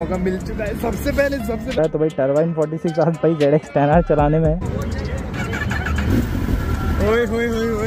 मौका मिल चुका है सबसे पहले तो भाई टरबाइन 46 आज भाई ZX 10R चलाने में। ओए होए होए होए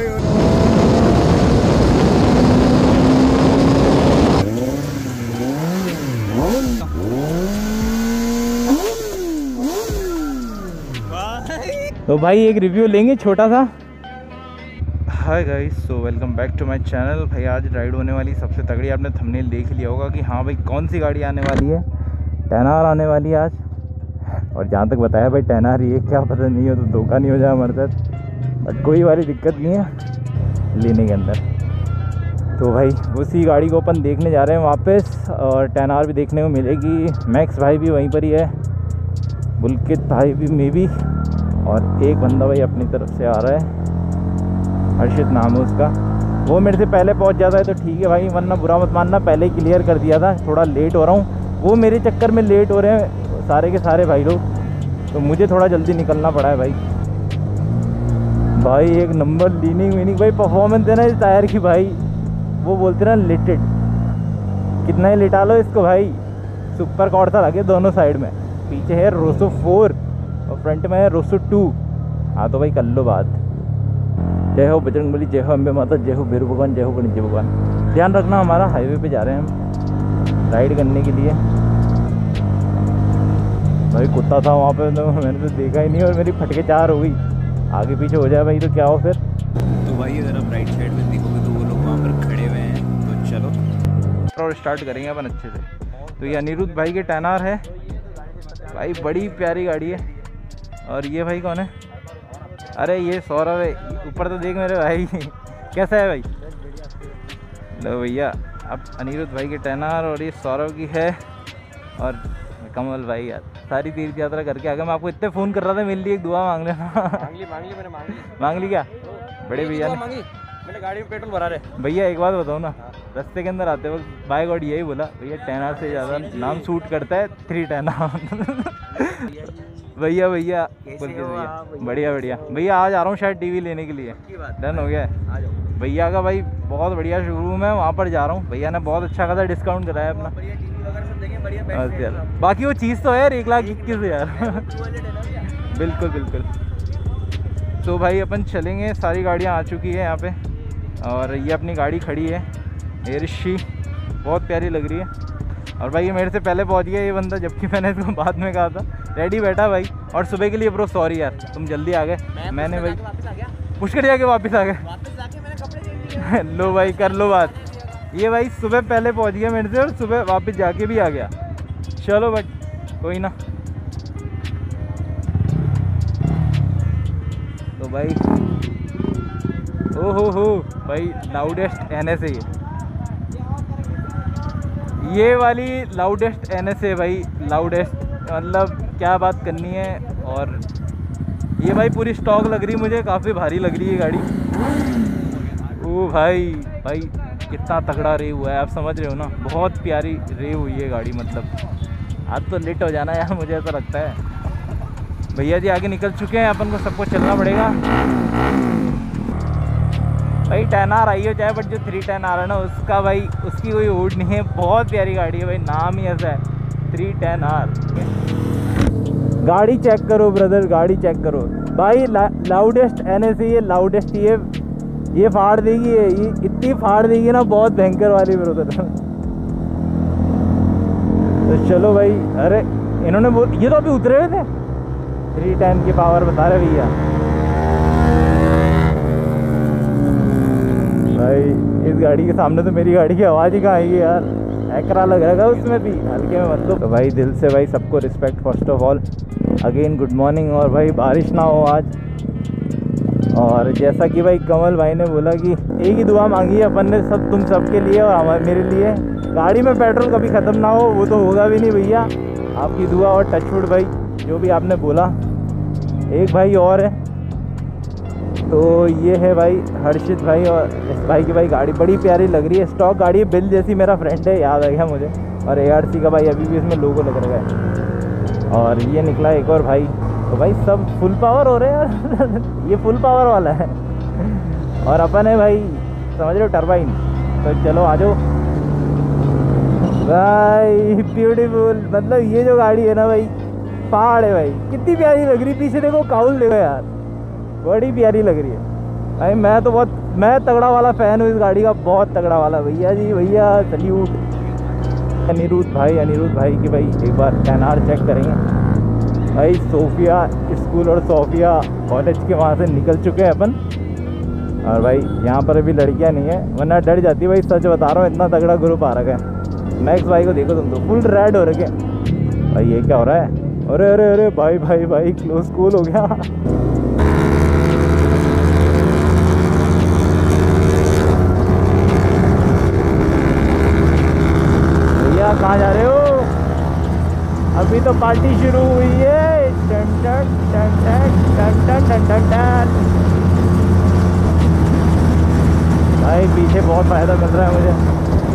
तो भाई एक रिव्यू लेंगे छोटा सा। Hi guys, so welcome back to my channel. भाई आज राइड होने वाली सबसे तगड़ी, आपने थंबनेल देख लिया होगा कि हाँ भाई कौन सी गाड़ी आने वाली है। 10R आने वाली है आज। और जहाँ तक बताया भाई 10R ये क्या पता नहीं हो तो धोखा नहीं हो जाए हमारे साथ, बट कोई वाली दिक्कत नहीं है लेने के अंदर। तो भाई उसी गाड़ी को अपन देखने जा रहे हैं वापस, और 10R भी देखने को मिलेगी। मैक्स भाई भी वहीं पर ही है, बुलकित भाई भी मे भी, और एक बंदा भाई अपनी तरफ से आ रहा है, हर्षित नाम है उसका। वो मेरे से पहले पहुंच जाता है तो ठीक है भाई, वरना बुरा मत मानना, पहले ही क्लियर कर दिया था। थोड़ा लेट हो रहा हूँ, वो मेरे चक्कर में लेट हो रहे हैं सारे के सारे भाई लोग, तो मुझे थोड़ा जल्दी निकलना पड़ा है भाई। भाई एक नंबर लीनिंग वीनिंग भाई परफॉर्मेंस है ना इस टायर की भाई, वो बोलते ना लिटेड, कितना ही लिटा लो इसको भाई। सुपर कॉर्ड सा लगे दोनों साइड में, पीछे है रोसो 4 और फ्रंट में है रोसो 2। हाँ तो भाई कर लो बात। जय हो बजरंगबली, जय हो अम्बे माता, जय हो भैरव भगवान, जय हो गणेश जी भगवान। ध्यान रखना, हमारा हाईवे पे जा रहे हैं हम राइड करने के लिए। भाई कुत्ता था वहाँ पे तो मैंने तो देखा ही नहीं, और मेरी फटके 4 हो गई। आगे पीछे हो जाए भाई तो क्या हो फिर। तो भाई अगर आप राइट साइड में देखोगे तो वो लोग वहाँ पर खड़े हुए हैं, तो चलो और स्टार्ट करेंगे अपन अच्छे से। तो ये अनिरुद्ध भाई के 10R है भाई, बड़ी प्यारी गाड़ी है। और ये भाई कौन है? अरे ये सौरभ है, ऊपर तो देख मेरे भाई कैसा है भाई। लो भैया, अब अनिरुद्ध भाई के 10R और ये सौरभ की है, और कमल भाई यार सारी तीर्थ यात्रा करके आ गया। मैं आपको इतने फ़ोन कर रहा था, मेरे लिए एक दुआ मांग लेना। मांग ली क्या बड़े भैया ने? मैंने गाड़ी में पेट्रोल भरा रहे। भैया एक बात बताओ ना, रास्ते के अंदर आते वक्त बाय गॉड यही बोला, भैया 10R से ज़्यादा नाम सूट करता है 310R। भैया भैया बोल के भैया, बढ़िया बढ़िया भैया। आज आ रहा हूँ शायद टीवी लेने के लिए, डन हो गया है भैया का भाई। बहुत बढ़िया शोरूम है, वहाँ पर जा रहा हूँ। भैया ने बहुत अच्छा खासा डिस्काउंट कराया अपना। यार बाकी वो चीज़ तो है यार 1,21,000 बिल्कुल बिल्कुल। तो भाई अपन चलेंगे, सारी गाड़ियाँ आ चुकी है यहाँ पे, और ये अपनी गाड़ी खड़ी है एयरिशी, बहुत प्यारी लग रही है। और भाई ये मेरे से पहले पहुंच गया ये बंदा, जबकि मैंने इसको बाद में कहा था। रेडी बैठा भाई। और सुबह के लिए ब्रो सॉरी यार, तुम जल्दी आ गए। मैंने भाई पुष्कर जाके वापस आ गए। लो भाई कर लो बात। ये भाई सुबह पहले पहुंच गया मेरे से, और सुबह वापस जाके भी आ गया। चलो बट कोई ना। तो भाई ओ हो भाई लाउडेस्ट NS है ये वाली लाउडेस्ट NS है भाई, लाउडेस्ट मतलब क्या बात करनी है। और ये भाई पूरी स्टॉक लग रही मुझे, काफ़ी भारी लग रही है गाड़ी। ओ भाई भाई कितना तगड़ा रेव हुआ है, आप समझ रहे हो ना, बहुत प्यारी रेव हुई है गाड़ी। मतलब आज तो लेट हो जाना यार, मुझे ऐसा लगता है। भैया जी आगे निकल चुके हैं, अपन को सबको चलना पड़ेगा भाई। 10R आई हो चाहे, बट जो 310R है ना उसका भाई, उसकी कोई ओट नहीं है। बहुत प्यारी गाड़ी है भाई, नाम ही ऐसा है 310R। गाड़ी चेक करो ब्रदर, गाड़ी चेक करो भाई। लाउडेस्ट NS है ये, लाउडेस्ट। ये फाड़ देगी, ये इतनी फाड़ देगी ना, बहुत भयंकर वाली ब्रदर। तो चलो भाई। अरे इन्होंने ये तो अभी उतरे हुए थे। 310 की पावर बता रहे भैया भाई। इस गाड़ी के सामने तो मेरी गाड़ी की आवाज़ ही कहाँ आएगी यार, एकरा लग रहा है उसमें भी हल्के में। मतलब तो भाई दिल से भाई सबको respect first of all, again good morning. और भाई बारिश ना हो आज। और जैसा कि भाई कमल भाई ने बोला कि एक ही दुआ मांगी है अपन ने, सब तुम सबके लिए और हमारे मेरे लिए, गाड़ी में पेट्रोल कभी ख़त्म ना हो। वो तो होगा भी नहीं भैया, आपकी दुआ और टचवुड भाई जो भी आपने बोला। एक भाई और है, तो ये है भाई हर्षित भाई। और इस भाई की भाई गाड़ी बड़ी प्यारी लग रही है, स्टॉक गाड़ी है, बिल जैसी। मेरा फ्रेंड है, याद आ गया मुझे। और ARC का भाई अभी भी इसमें लोगो लग रहा है। और ये निकला एक और भाई। तो भाई सब फुल पावर हो रहे हैं यार। ये फुल पावर वाला है, और अपन है भाई समझ रहे हो टरबाइन। तो चलो आ जाओ। भाई ब्यूटीफुल, मतलब ये जो गाड़ी है ना भाई, पहाड़ है भाई। कितनी प्यारी लग रही, पीछे देखो काउल देखो यार, बड़ी प्यारी लग रही है भाई। मैं तगड़ा वाला फ़ैन हूँ इस गाड़ी का, बहुत तगड़ा वाला। भैया जी भैया सल्यूट। अनिरुद्ध भाई की भाई एक बार टेनआर चेक करेंगे भाई। सोफिया स्कूल और सोफिया कॉलेज के वहाँ से निकल चुके हैं अपन, और भाई यहाँ पर अभी लड़कियाँ नहीं है, वरना डर जाती भाई। सच बता रहा हूँ, इतना तगड़ा ग्रुप आ रखा है। मैक्स भाई को देखो तुम तो, फुल रेड हो रखे भाई। ये क्या हो रहा है? अरे अरे अरे भाई क्लोज कूल हो गया। भैया कहाँ जा रहे हो? अभी तो पार्टी शुरू हुई है। टन टन टन टन टन टन टन टन। भाई पीछे बहुत फायदा मिल रहा है मुझे।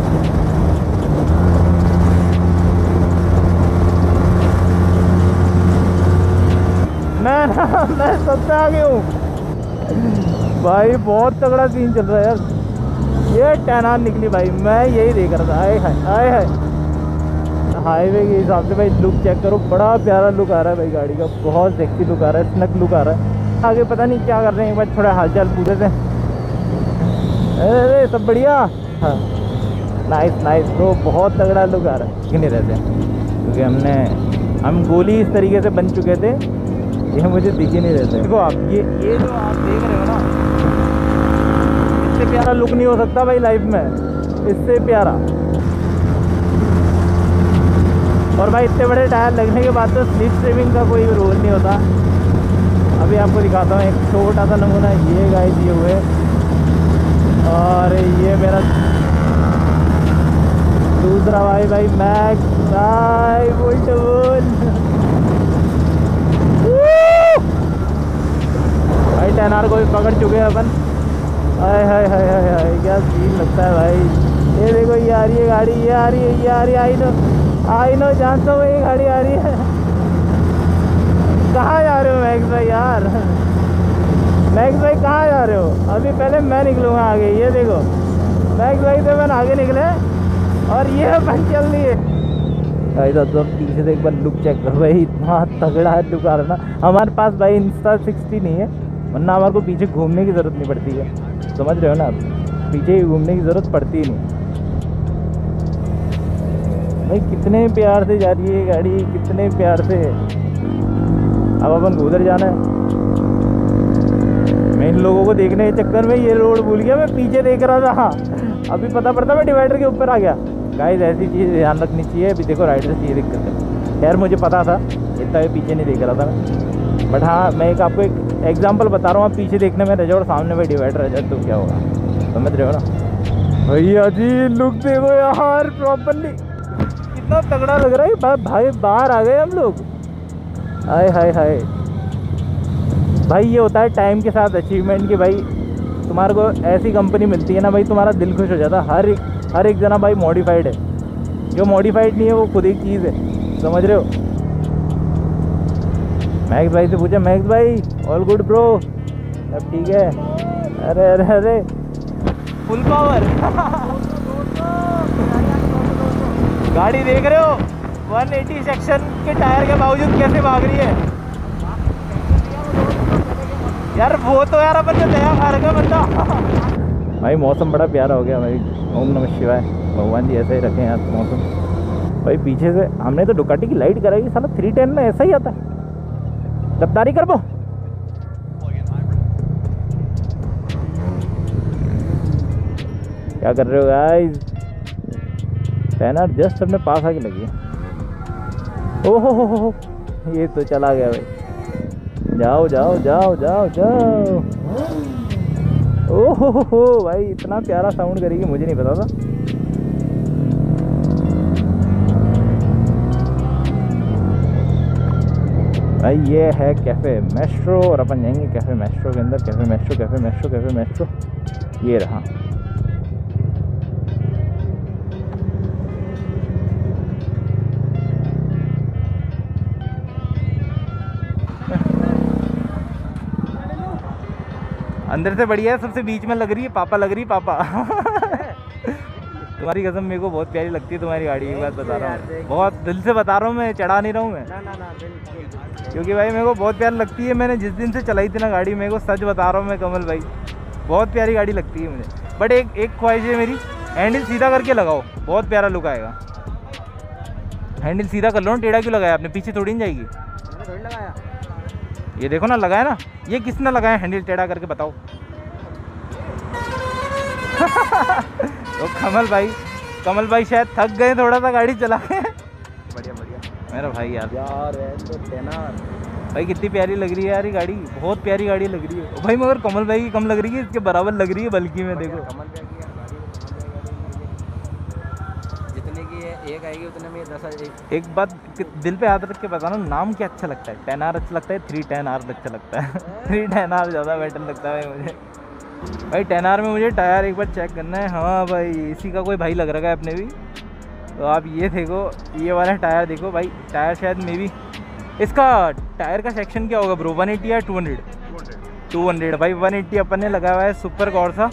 मैं सबसे आगे हूँ भाई। बहुत तगड़ा सीन चल रहा है यार। ये टेनआर निकली भाई, मैं यही देख रहा था। आए है हाईवे के हिसाब से भाई। लुक चेक करो, बड़ा प्यारा लुक आ रहा है भाई गाड़ी का, बहुत सेक्सी लुक आ रहा है, स्नक लुक आ रहा है। आगे पता नहीं क्या कर रहे हैं, बस थोड़ा हालचाल पूछे थे। अरे सब बढ़िया। हाँ नाइस ब्रो, बहुत तगड़ा लुक आ रहा है। कि नहीं रहते क्योंकि हम गोली इस तरीके से बन चुके थे, ये मुझे दिख ही नहीं रहते। देखो आप ये जो आप देख रहे हो ना, इससे प्यारा लुक नहीं हो सकता भाई लाइफ में, इससे प्यारा। और भाई इतने बड़े टायर लगने के बाद तो स्लिप स्ट्रीमिंग का कोई रोल नहीं होता। अभी आपको दिखाता हूँ एक छोटा सा नमूना। ये गाइस ये हुए, और ये मेरा दूसरा भाई मैक्स भाई बुलटबुल भाई। टेनआर को भी पकड़ चुके हैं अपन। हाय क्या सीन लगता है भाई। ये देखो ये आ रही है गाड़ी, ये आ रही है। आई नो जानता हूँ ये गाड़ी आ रही है। कहाँ जा रहे हो मैक्स भाई यार? मैक्स भाई कहाँ जा रहे हो? अभी पहले मैं निकलूँगा आगे। ये देखो मैक्स भाई से अपन आगे निकले, और ये अपन चल दिए भाई। तो पीछे से एक बार लुक चेक करो भाई, इतना तगड़ा लुक आ रहा ना। हमारे पास भाई Insta60 नहीं है, वरना हमारे को पीछे घूमने की ज़रूरत नहीं पड़ती है। समझ रहे हो ना आप? पीछे घूमने की ज़रूरत पड़ती ही नहीं भाई। कितने प्यार से जा रही है गाड़ी, कितने प्यार से। अब अपन उधर जाना है। मैं इन लोगों को देखने के चक्कर में ये रोड भूल गया, मैं पीछे देख रहा था। अभी पता पड़ता मैं डिवाइडर के ऊपर आ गया। गाइस ऐसी चीज़ ध्यान रखनी चाहिए। अभी देखो राइडर से ये दिक्कत है। खैर मुझे पता था, इतना भी पीछे नहीं देख रहा था मैं, बट हाँ मैं आपको एक एग्जांपल बता रहा हूँ। आप पीछे देखने में रह जाओ और सामने में डिवाइडर रह जाए तो क्या होगा, समझ रहे हो ना भैया जी? लुक देखो यार, प्रॉपरली कितना तगड़ा लग रहा है भाई। बाहर आ गए हम लोग। हाय भाई। ये होता है टाइम के साथ अचीवमेंट की भाई। तुम्हारे को ऐसी कंपनी मिलती है ना भाई, तुम्हारा दिल खुश हो जाता है। हर एक जना भाई मॉडिफाइड है, जो मॉडिफाइड नहीं है वो खुद एक चीज़ है, समझ रहे हो? मैक्स भाई से पूछा, मैक्स भाई ऑल गुड ब्रो, सब ठीक है? अरे फुल पावर। गाड़ी देख रहे हो 180 सेक्शन के टायर के बावजूद कैसे भाग रही है यार। वो तो यार अपन ने दया खा रखा बंदा भाई। मौसम बड़ा प्यारा हो गया भाई। ओम नमः शिवाय, भगवान जी ऐसा ही रखें यार मौसम भाई। पीछे से हमने तो डुकाटी की लाइट कराई, साला 310 में ऐसा ही आता है। रफ्तारी कर बो। क्या कर रहे हो गाइस? टेनआर जस्ट अपने पास आके लगी है। ओहो हो, ये तो चला गया भाई। जाओ। ओहो हो भाई, इतना प्यारा साउंड करेगी मुझे नहीं पता था। भाई ये है कैफ़े मेस्ट्रो, और अपन जाएंगे कैफ़े मेस्ट्रो के अंदर। कैफ़े मेस्ट्रो ये रहा। अंदर से बढ़िया है, सबसे बीच में लग रही है पापा। तुम्हारी कसम मेरे को बहुत प्यारी लगती है तुम्हारी गाड़ी, एक बात बता रहा हूँ, बहुत दिल से बता रहा हूँ, मैं चढ़ा नहीं रहा हूँ मैं, क्योंकि भाई मेरे को बहुत प्यारी लगती है। मैंने जिस दिन से चलाई थी ना गाड़ी, मेरे को सच बता रहा हूँ मैं कमल भाई, बहुत प्यारी गाड़ी लगती है मुझे। बट एक ख्वाहिश है मेरी, हैंडल सीधा करके लगाओ, बहुत प्यारा लुक आएगा। हैंडल सीधा कर लो ना, टेढ़ा क्यों लगाया आपने, पीछे थोड़ी नहीं जाएगी। थोड़ी लगाया, ये देखो ना लगाया ना, ये किसने लगाया हैंडल टेढ़ा करके बताओ। तो कमल भाई शायद थक गए थोड़ा सा गाड़ी चला के। बढ़िया बढ़िया मेरा भाई यार है तो टेनर भाई कितनी प्यारी लग रही है यार ये गाड़ी, बहुत प्यारी गाड़ी लग रही है भाई, मगर कमल भाई की कम लग रही है, इसके बराबर लग रही है बल्कि में। देखो कमल पे की जितने की है एक आएगी उतने में 10। एक बात दिल पे याद रख के बताना, नाम क्या अच्छा लगता है? 10R अच्छा लगता है, 310R अच्छा लगता है? 310R ज़्यादा बेटर लगता है भाई मुझे। भाई 10R में मुझे टायर एक बार चेक करना है। हाँ भाई इसी का कोई भाई लग रहा है अपने भी, तो आप ये देखो, ये वाला टायर देखो भाई, टायर शायद मे भी, इसका टायर का सेक्शन क्या होगा ब्रो, 180 या 200? 200 भाई, 180 अपन ने लगाया हुआ है सुपर कौर सा।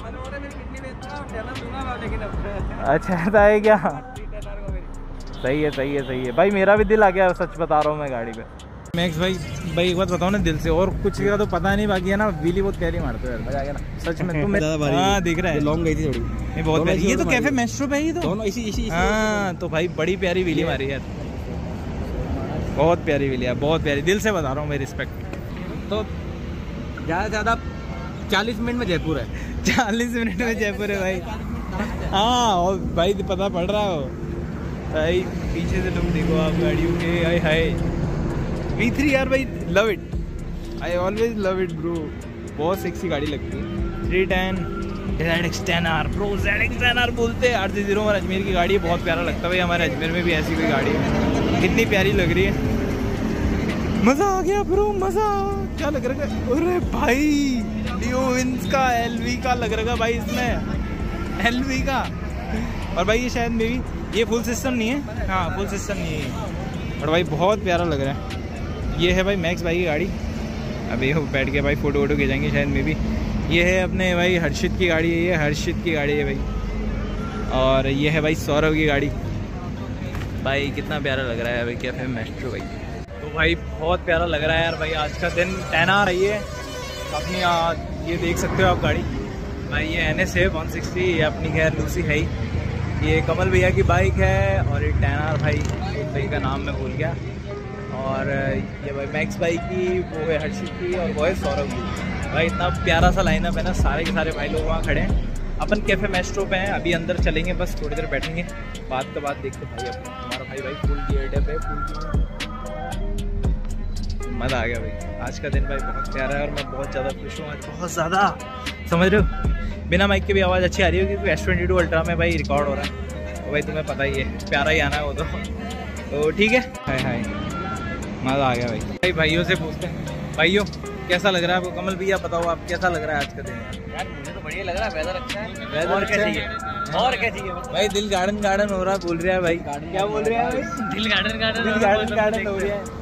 अच्छा ऐसा है क्या? सही है भाई, मेरा भी दिल आ गया, सच बता रहा हूँ मैं गाड़ी पे। मैक्स भाई एक बात बताओ ना दिल से, और कुछ का तो पता नहीं, बाकी है ना व्हीली बहुत प्यारी मारते हो यार, मजा आ गया ना सच में। तुम हाँ दिख रहा है, लॉन्ग गई थी थोड़ी, नहीं बहुत प्यारी। ये तो कैफे मेस्ट्रो पे ही तो दोनों इसी हाँ, तो भाई बड़ी प्यारी व्हीली मारी यार, बहुत प्यारी व्हीली है, बहुत प्यारी, दिल से बता रहा हूँ मैं, रिस्पेक्ट। तो ज़्यादा से ज़्यादा 40 मिनट में जयपुर है। 40 मिनट में जयपुर है भाई। हाँ और भाई पता पड़ रहा हो भाई, पीछे से तुम देखो आप गाड़ियों के, हाय हाय V3 यार भाई, love it, I always love it bro, बहुत सेक्सी गाड़ी लगती है। 310 ZX10R ब्रो, ZX10R बोलते हैं। RC01 अजमेर की गाड़ी है, बहुत प्यारा लगता है भाई, हमारे अजमेर में भी ऐसी कोई गाड़ी है, कितनी प्यारी लग रही है, मज़ा आ गया ब्रो, मज़ा। क्या लग रहा है? अरे भाई लियोविंस का LV का लग रहा है भाई इसमें, LV का। और भाई ये शायद मे भी ये फुल सिस्टम नहीं है, हाँ फुल सिस्टम नहीं है, और भाई बहुत प्यारा लग रहा है। ये है भाई मैक्स भाई की गाड़ी, अभी बैठ के भाई फ़ोटो वोटो खींचेंगे शायद मे भी। ये है अपने भाई हर्षित की गाड़ी है, ये हर्षित की गाड़ी है भाई, और ये है भाई सौरभ की गाड़ी। भाई कितना प्यारा लग रहा है भाई कैफे मेस्ट्रो भाई, तो भाई बहुत प्यारा लग रहा है यार भाई। आज का दिन 10R आई है अपनी, ये देख सकते हो आप गाड़ी भाई, ये NS है 160, ये अपनी खैर लूसी है ही, ये कमल भैया की बाइक है, और ये 10R भाई, एक भाई का नाम मैं भूल गया, और ये भाई मैक्स भाई की, वो है हर्षित की, और वो है सौरभ की। भाई इतना प्यारा सा लाइनअप है ना, सारे के सारे भाई लोग वहाँ खड़े हैं। अपन कैफे मेस्ट्रो पे हैं, अभी अंदर चलेंगे, बस थोड़ी देर बैठेंगे, बात का बात देखते भाई। अपना हमारा भाई फुल गियर्ड है, फुल मज़ा आ गया भाई। आज का दिन भाई बहुत प्यारा है, और मैं बहुत ज़्यादा खुश हूँ आज, बहुत ज़्यादा, समझ रहे हो। बिना माइक के भी आवाज़ अच्छी आ रही होगी, क्योंकि S22 अल्ट्रा में भाई रिकॉर्ड हो रहा है, तो भाई तुम्हें पता ही है, प्यारा ही आना है वो तो ठीक है। हाय हाय, मज़ा आ गया भाई। भाइयों से पूछते हैं, भाइयों कैसा लग रहा है आपको? कमल भैया बताओ आप, कैसा लग रहा है आज का दिन? यार मुझे तो बढ़िया लग रहा है, वेदर अच्छा है, वेदर क्या चाहिए, और क्या चाहिए भाई? दिल गार्डन हो रहा है, बोल रहा है भाई, क्या बोल रहे हैं भाई? दिल गार्डन हो रहा है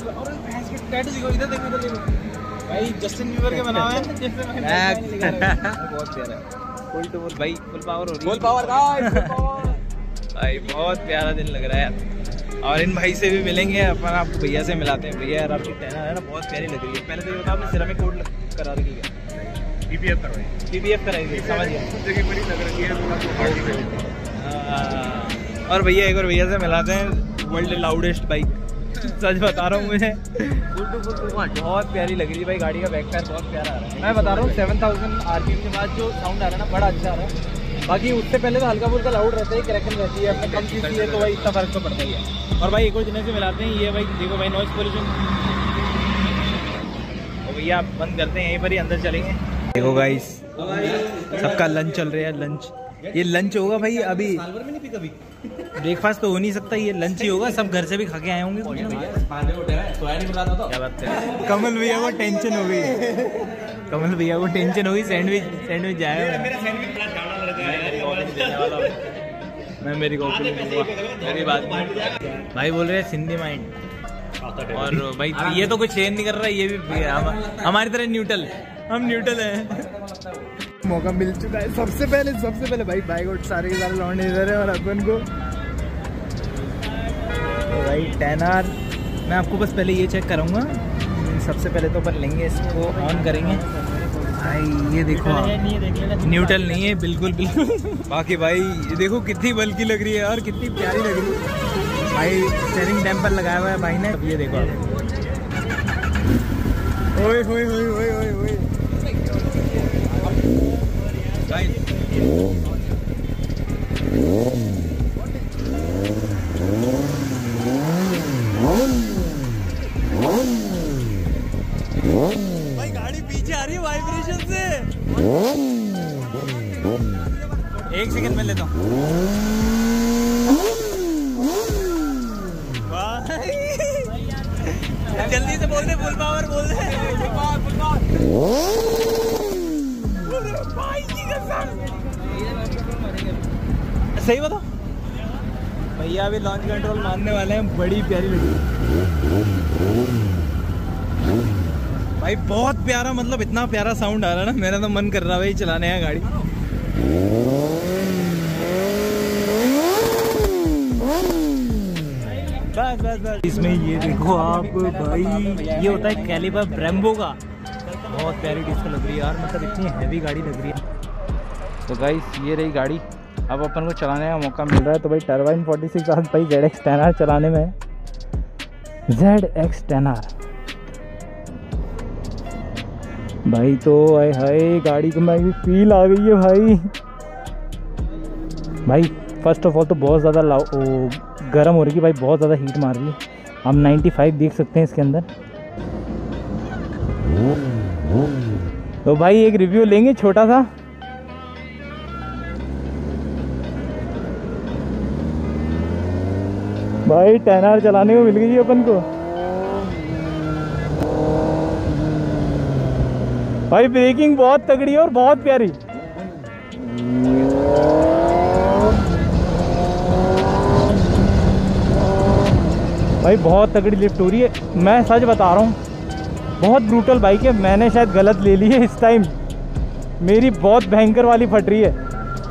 भाई। जस्टिन बीबर के बना हुआ है बहुत प्यारा, फुल टू फुल भाई, फुल पावर हो रही है, फुल पावर भाई, बहुत प्यारा दिन लग रहा है यार। और इन भाई से भी मिलेंगे अपन, आपको भैया से मिलाते हैं। भैया यार आपकी 10R है ना, बहुत प्यारी लग रही है। पहले तो ये बताओ, आपने सिरेमिक कोड करा रखी है? PPF कराई थी, समझ गया, बड़ी लग रही है। और भैया एक बार भैया से मिलाते हैं, वर्ल्ड लाउडेस्ट बाइक, सच बता रहा हूँ, मुझे बहुत प्यारी लग रही है भाई। गाड़ी का बैक टायर बहुत प्यारा आ रहा है, मैं बता रहा हूँ। 7000 RPM के बाद जो साउंड आ रहा है ना, बड़ा अच्छा आ रहा है। बाकी उससे पहले तो हल्का फुल्का लाउड रहता है, क्रैकल रहती है, अपने कम चीज़ है, तो भाई इतना फर्क तो पड़ता ही है। और भाई एक और जिन्हें से मिलाते हैं, ये भाई देखो भाई, नॉइस पोल्यूशन। और भैया आप बंद करते हैं, यहीं पर ही अंदर चलेंगे। देखो गाइस, सबका लंच चल रहा है, लंच, ये लंच होगा भाई। अभी ब्रेकफास्ट तो हो नहीं सकता, ये लंच ही होगा, सब घर से भी खा के आए होंगे। क्या बात है, कमल भैया को टेंशन हो गई, कमल भैया को टेंशन हो गई, सैंडविच जाएगा। मैं मेरी कॉपी मेरी बात भाई बोल रहे हैं सिंधी माइंड, और भाई ये तो कुछ चेंज नहीं कर रहा है, ये भी हमारी तरह न्यूट्रल, हम न्यूट्रल हैं। मौका मिल चुका है सबसे पहले भाई बाइक और सारे के सारे लौंडे इधर है और अपन को तो भाई 10R मैं आपको बस पहले ये चेक करूँगा। सबसे पहले तो अपन लेंगे इसको ऑन करेंगे भाई। ये देखो न्यूट्रल नहीं है बिल्कुल। बाकी भाई ये देखो कितनी बल्कि लग रही है और कितनी प्यारी लग रही है भाई। स्टीयरिंग डैम्पर लगाया हुआ है भाई ने। अब ये देखो आप ओए होए होए होए होए होए भाई गाड़ी पीछे आ रही है वाइब्रेशन से। एक सेकंड में लेता हूँ। जल्दी से बोल दे, फुल पावर बोल दे। सही बताओ भैया अभी लॉन्च कंट्रोल मारने वाले हैं। बड़ी प्यारी लगी भाई, बहुत प्यारा। मतलब इतना प्यारा साउंड आ रहा है ना, मेरा तो मन कर रहा है भाई चलाने है गाड़ी। बस बस बस। इसमें ये देखो आप भाई, ये होता है कैलिपर ब्रेम्बो का। बहुत प्यारी डिस्क लग रही है यार, मतलब इतनी हैवी गाड़ी लग रही है। तो गाइस ये रही गाड़ी, अब अपन को चलाने का मौका मिल रहा है। तो भाई टर्बाइन 46 आज भाई ZX 10R चलाने में है। ZX 10R भाई, तो आए हाय गाड़ी को मैं भी फील आ गई है भाई। भाई फर्स्ट ऑफ ऑल तो बहुत ज़्यादा गर्म हो रही है भाई, बहुत ज़्यादा हीट मार रही है। हम 95 देख सकते हैं इसके अंदर। तो भाई एक रिव्यू लेंगे छोटा सा। भाई 10R चलाने को मिल गई अपन को भाई। ब्रेकिंग बहुत तगड़ी है और बहुत प्यारी। भाई बहुत तगड़ी लिफ्ट हो रही है। मैं सच बता रहा हूँ, बहुत ब्रूटल बाइक है। मैंने शायद गलत ले ली है इस टाइम, मेरी बहुत भयंकर वाली फट रही है।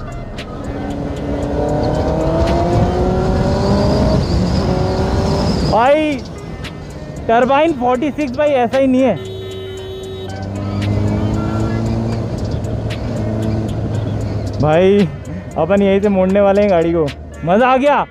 भाई टर्बाइन 46 भाई ऐसा ही नहीं है भाई। अपन यहीं से मोड़ने वाले हैं गाड़ी को। मज़ा आ गया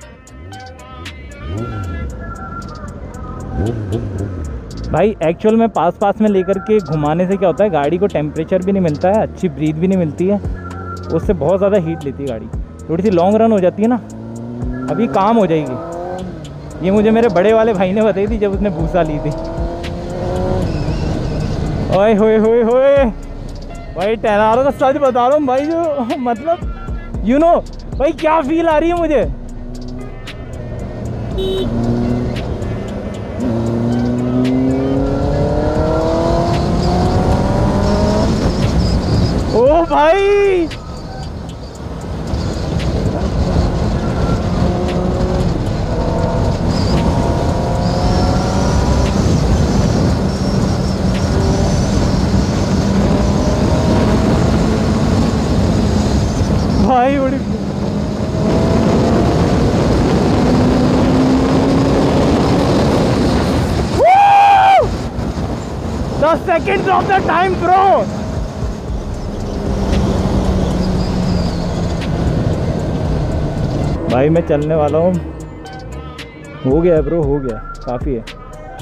भाई। एक्चुअल में पास में लेकर के घुमाने से क्या होता है, गाड़ी को टेम्परेचर भी नहीं मिलता है, अच्छी ब्रीथ भी नहीं मिलती है, उससे बहुत ज़्यादा हीट लेती है गाड़ी। थोड़ी सी लॉन्ग रन हो जाती है ना, अभी काम हो जाएगी। ये मुझे मेरे बड़े वाले भाई ने बताई थी जब उसने भूसा ली थी। ओए होए होए होए भाई 10R का सच बता रहा हूँ भाई, जो मतलब यू नो भाई क्या फील आ रही है मुझे। ओ भाई भाई बड़ी The seconds of the time bro। भाई मैं चलने वाला हूँ। हो गया ब्रो, हो गया, काफ़ी है।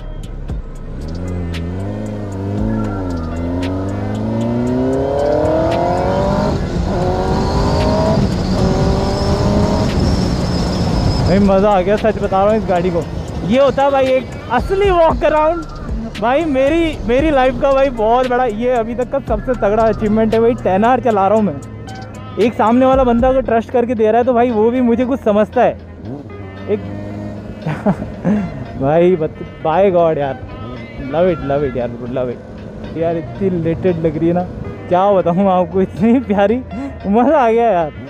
भाई मज़ा आ गया, सच बता रहा हूँ इस गाड़ी को। ये होता है भाई एक असली वॉक अराउंड भाई। मेरी लाइफ का भाई बहुत बड़ा, ये अभी तक का सबसे तगड़ा अचीवमेंट है भाई। 10R चला रहा हूँ मैं। एक सामने वाला बंदा अगर ट्रस्ट करके दे रहा है तो भाई वो भी मुझे कुछ समझता है एक भाई बाय गॉड यार, लव इट यार ब्रो, लव इट यार। इतनी रिलेटेड लग रही है ना, क्या बताऊँ आपको, इतनी प्यारी, मज़ा आ गया यार।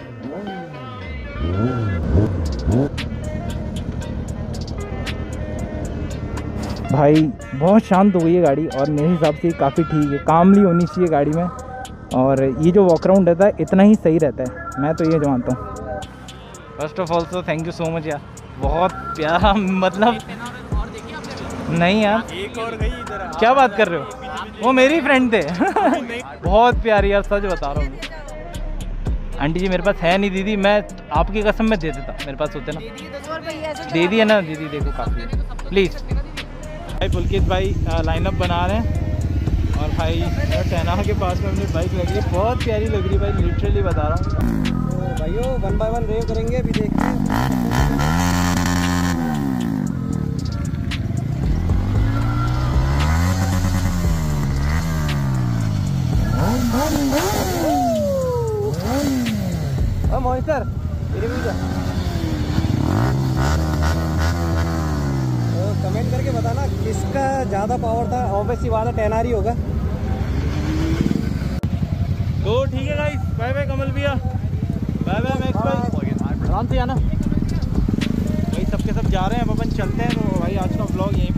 भाई बहुत शांत हो गई है गाड़ी और मेरे हिसाब से काफ़ी ठीक है। कामली होनी चाहिए गाड़ी में, और ये जो वॉक राउंड रहता है इतना ही सही रहता है, मैं तो ये मानता हूँ। फर्स्ट ऑफ ऑल तो थैंक यू सो मच यार, बहुत प्यारा, मतलब नहीं यार एक और गई इधर। क्या बात कर रहे हो, वो मेरी फ्रेंड थे। बहुत प्यारी यार, सच बता रहा हूँ। आंटी जी मेरे पास है नहीं दीदी, मैं आपकी कसम में दे देता, मेरे पास होते ना। दे दिया ना दीदी, देखो काफ़ी, प्लीज़। भाई पुलकित भाई लाइनअप बना रहे हैं और भाई टहना के पास में अपनी बाइक लग रही है, बहुत प्यारी लग रही है भाई, लिटरली बता रहा हूँ। तो भाइयों 1 बाय 1 रेव करेंगे, अभी देखते हैं। मॉनिटर कमेंट करके बताना किसका ज़्यादा पावर था, ऑब्वियसली वाला 10 ही होगा। तो ठीक है गाइस, बाय बाय कमल भैया, बाय बाय मैक्स भाई, आराम से आना भाई, सबके सब जा रहे हैं, अब अपन चलते हैं। तो भाई आज का व्लॉग यहीं